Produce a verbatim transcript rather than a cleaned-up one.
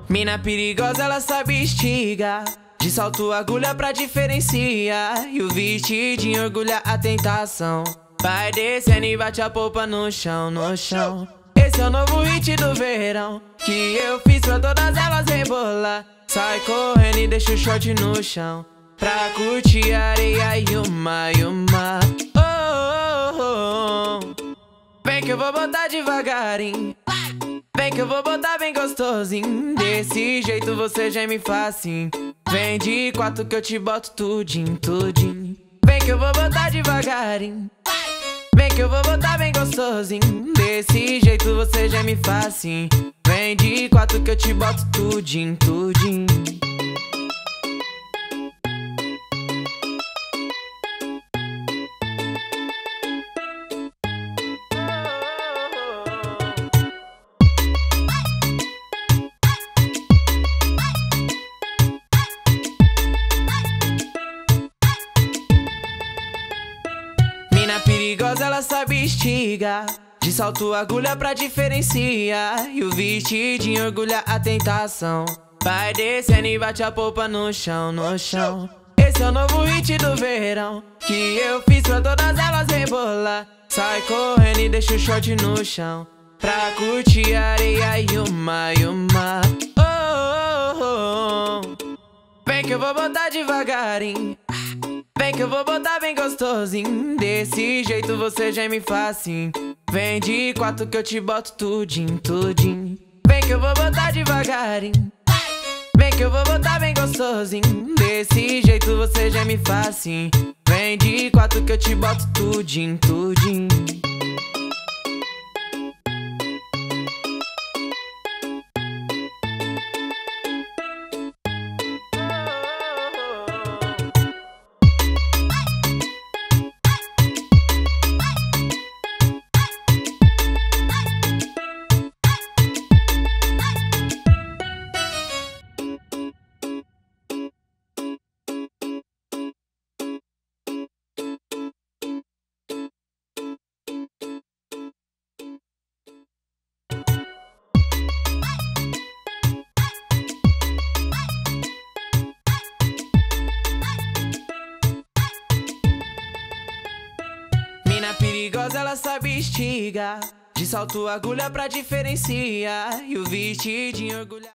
Mina perigosa, ela sabe estigar. De salto agulha pra diferenciar. E o vestidinho orgulha a tentação. Vai descendo e bate a polpa no chão, no chão. Esse é o novo hit do verão, que eu fiz pra todas elas rebolar. Sai correndo e deixa o short no chão, pra curtir a areia e uma, e uma. Oh, oh, oh. Vem que eu vou botar devagarinho. Vem que eu vou botar bem gostosinho. Desse jeito você já me faz assim. Vem de quatro que eu te boto tudinho, tudinho. Vem que eu vou botar devagarinho. Vem que eu vou botar bem gostosinho. Desse jeito você já me faz assim. Vem de quatro que eu te boto tudinho, tudinho. Mina perigosa, ela sabe estigar. De salto agulha pra diferenciar. E o vestidinho orgulha a tentação. Vai descendo e bate a polpa no chão, no chão. Esse é o novo hit do verão, que eu fiz pra todas elas rebolar. Sai correndo e deixa o short no chão, pra curtir a areia e uma, e uma. Oh, oh, oh. Vem que eu vou botar devagarinho. Vem que eu vou botar bem gostosinho. Desse jeito você já me faz assim. Vem de quatro que eu te boto tudinho, tudinho. Vem que eu vou botar devagarinho. Vem que eu vou botar bem gostosinho. Desse jeito você já me faz assim. Vem de quatro que eu te boto tudinho, tudinho. Mina perigosa, ela sabe estigar. De salto agulha pra diferenciar. E o vestidinho orgulha